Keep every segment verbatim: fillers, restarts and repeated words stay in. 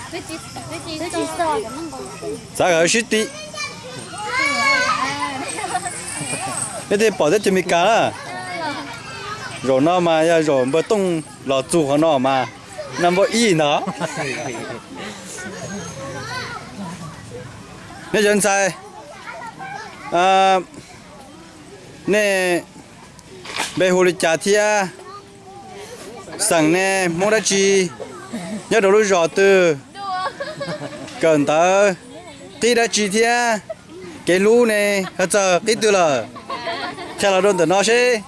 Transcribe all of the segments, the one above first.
Sao ở shit đi? Thế thì bỏ hết cho mình cá là rồi nó mà rồi bơ tung lò chủ của nó mà nằm vô y nó nên dân sai à nè bây hồ lịch trả thia sẵn nè mong đã chi nhớ đầu lúc rõ từ cần tớ tí đã chi thia cái lú nè hết giờ tí từ là theo là đơn từ nó sẽ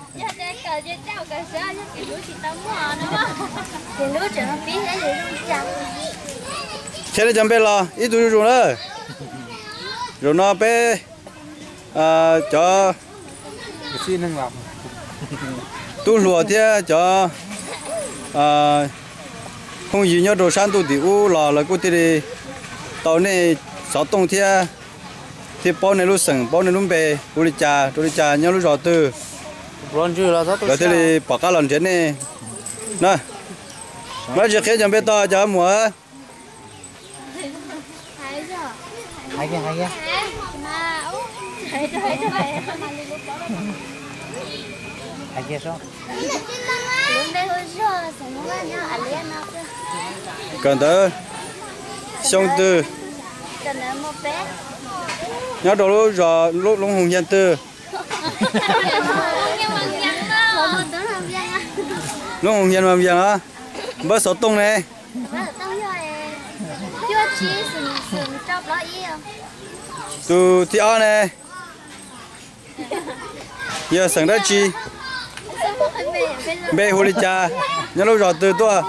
thế là chẳng biết là ít tuổi rồi đó rồi nó bé à, cho xin nâng lòng tu lúa thì cho à, không gì nhớ đồ sản tu thì u là là cô thì tàu này sáu tông thì thì bao này lúc sừng bao này lúc bè lúc đi trà lúc đi trà nhớ lúc rõ từ rồi chưa là rồi thì bỏ cá lần trên này nè nói chuyện khác chẳng biết to cho mùa hai cái hai cái hai cái sao cần tới xong từ nhớ đồ lúc rõ lúc lúc hùng nhân từ lúc hùng nhân làm gì hả bớt số tung này từ thì ăn này giờ sẵn đã chi bê hồ lý trà nhớ lúc rõ từ tua